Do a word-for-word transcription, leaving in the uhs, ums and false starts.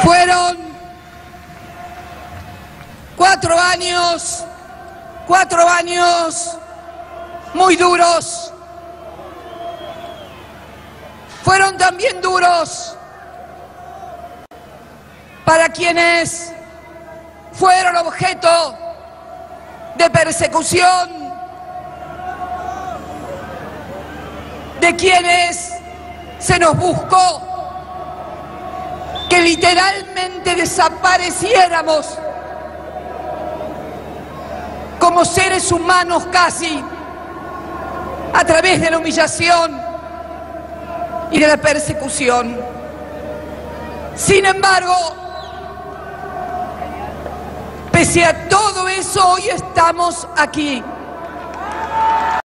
Fueron cuatro años, cuatro años muy duros. Fueron también duros para quienes fueron objeto de persecución, de quienes se nos buscó que literalmente desapareciéramos como seres humanos casi, a través de la humillación y de la persecución. Sin embargo, pese a todo eso, hoy estamos aquí.